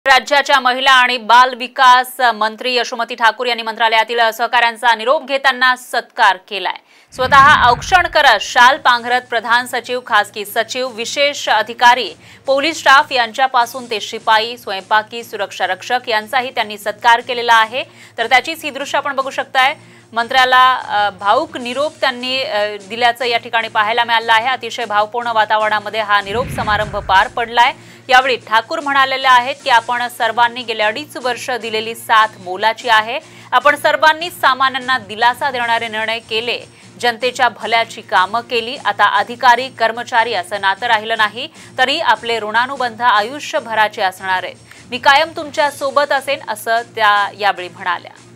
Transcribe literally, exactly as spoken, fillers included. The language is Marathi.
राज्याच्या महिला आणि बाल विकास मंत्री यशोमती ठाकूर यांनी मंत्रालयातील सहकाऱ्यांचा निरोप घेताना सत्कार केलाय। स्वतः औक्षण करत शाल पांघरत प्रधान सचिव, खासगी सचिव, विशेष अधिकारी, पोलीस स्टाफ यांच्यापासून ते शिपाई, स्वयंपाकी, सुरक्षा रक्षक यांचाही त्यांनी सत्कार केलेला आहे। तर त्याचीच ही दृश्य आपण बघू शकताय। मंत्र्याला भाऊक निरोप त्यांनी दिल्याचं या ठिकाणी पाहायला मिळालं आहे। अतिशय भावपूर्ण वातावरणामध्ये हा निरोप समारंभ पार पडलाय। यावेळी ठाकूर म्हणालेले आहेत की आपण सर्वांनी गेल्या अडीच वर्ष दिलेली साथ मोलाची आहे। आपण सर्वांनी सामान्यांना दिलासा देणारे निर्णय केले, जनतेच्या भल्याची कामं केली। आता अधिकारी कर्मचारी असं नातं राहिलं नाही, तरी आपले ऋणानुबंध आयुष्यभराचे असणार आहेत। मी कायम तुमच्या सोबत असेन असं त्या यावेळी म्हणाल्या।